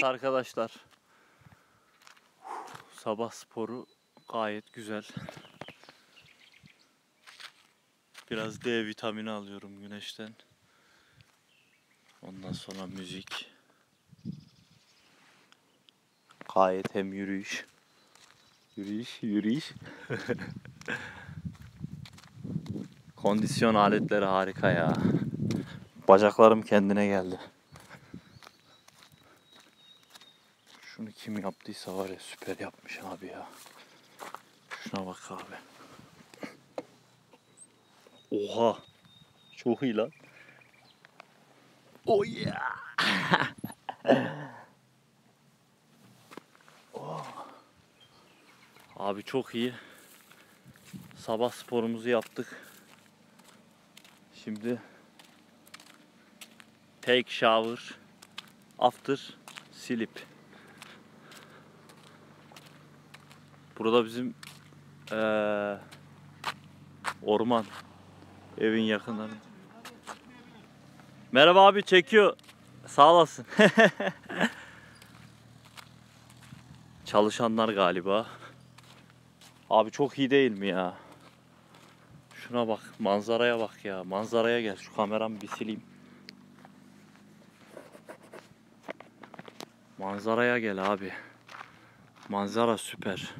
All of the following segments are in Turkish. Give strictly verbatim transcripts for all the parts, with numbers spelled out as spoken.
Evet arkadaşlar. Sabah sporu gayet güzel. Biraz D vitamini alıyorum güneşten. Ondan sonra müzik. Gayet hem yürüyüş. Yürüyüş, yürüyüş. Kondisyon aletleri harika ya. Bacaklarım kendine geldi. Şunu kim yaptıysa var ya, süper yapmış abi ya. Şuna bak abi. Oha. Çok iyi lan. Oh yeah. Oh. Abi çok iyi. Sabah sporumuzu yaptık. Şimdi take shower after sleep. Burada bizim ee, orman, evin yakınları. Merhaba abi, çekiyor. Sağ olasın. Çalışanlar galiba. Abi çok iyi değil mi ya? Şuna bak, manzaraya bak ya. Manzaraya gel. Şu kameramı bir sileyim. Manzaraya gel abi. Manzara süper.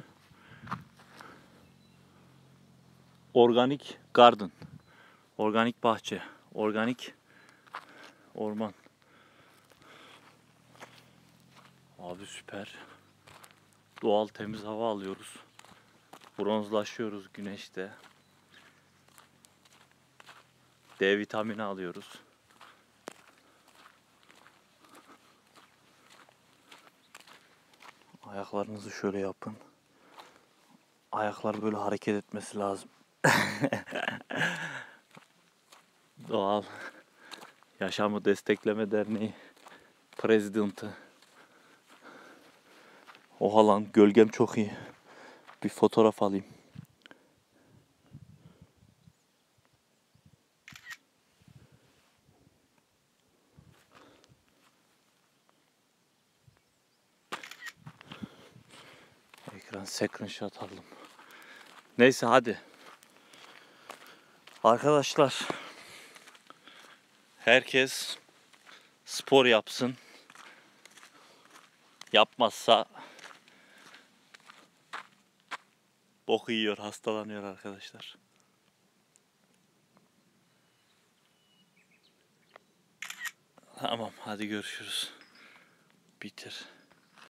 Organik garden. Organik bahçe. Organik orman. Abi süper. Doğal temiz hava alıyoruz. Bronzlaşıyoruz güneşte. D vitamini alıyoruz. Ayaklarınızı şöyle yapın. Ayaklar böyle hareket etmesi lazım. Doğal Yaşamı Destekleme Derneği Prezidenti. Oha lan, gölgem çok iyi. Bir fotoğraf alayım. Ekran screenshot aldım. Neyse hadi. Arkadaşlar, herkes spor yapsın. Yapmazsa boku yiyor, hastalanıyor arkadaşlar. Tamam, hadi görüşürüz. Bitir.